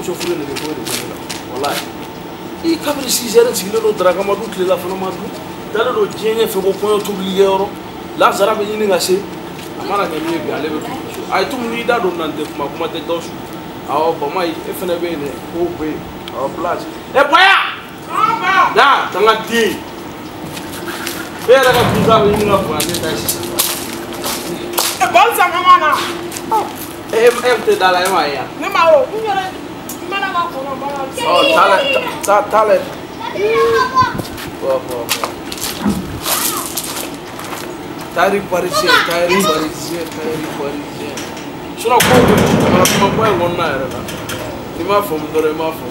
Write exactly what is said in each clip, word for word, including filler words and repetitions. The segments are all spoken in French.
chauffeur de l'école de voilà et comme si j'ai retiré le dragama tout les la femme dans le dîner fait beaucoup d'oublier là ça va venir gâcher amara gagner bien aller ay tout ni da do nan de kuma kuma de dos aw ba mai e fene be ne o be aw place e boya da tanga ti e la ka tuza ni nga kwa ne ta shi e bol sa mama na e e te da la e mai ya ne ma o ni yore mana ka ko na bala oh tale ta tale bo bo Tari parisien, tari parisien, tari parisien. Je n'ai pas de temps, je n'ai pas de temps. Il m'a fait, il m'a fait.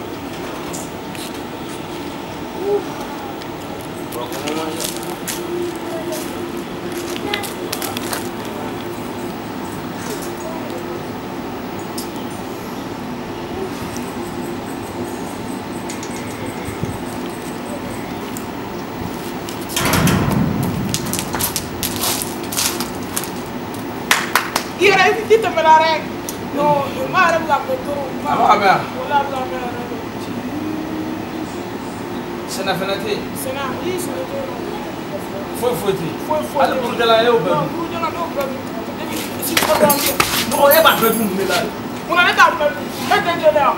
Il a évité de me la règle. Non, je m'arrête la pétro. Ah, bien. C'est la fenêtre. C'est la vie, c'est le Faut faut dire. Faut faut. Allez pour de la eau. Non, pour de la eau. Si tu vas dans le. Non, il va faire tout le là. On a l'état de mettre là.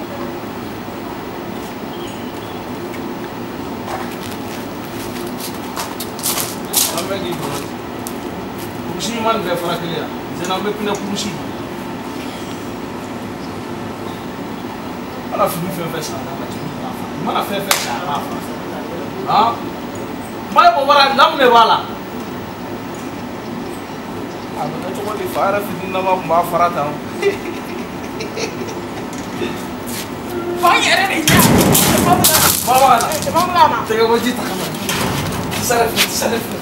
Amegi. Kushi man be fara kiliya. Zena be pina kushi. Ala fi fi fe sa na ba ti. Mana fe fe sa ma fa. Ah. Mai bo wara ndam ne wala. Aba na to di fara fi na ma ma fara ta. Fa yere ni ya. Ma wala. Ma wala. Te ko ji ta kana. Sara fi sara fi.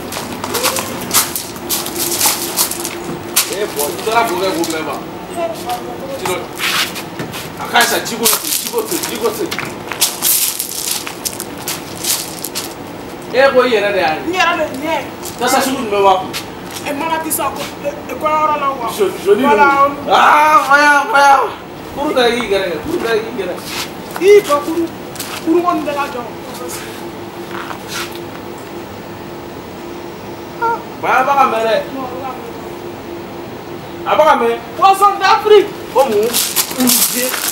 Eh, bon, tu dois la bouger au problème. Tu dois. Après ça, tu goûtes, tu goûtes, tu goûtes. Eh, bon, il y a des. Il y a des liens. Ça, ça, je ne me vois pas. Et moi, tu sais quoi? Et quoi, on a là? Je dis. Ah, voilà, voilà. Pour ta gueule, pour ta gueule. Il faut pour pour mon de la jambe. Bah, bah, mais. Abakame poisson d'Afrique. Como? Um dia.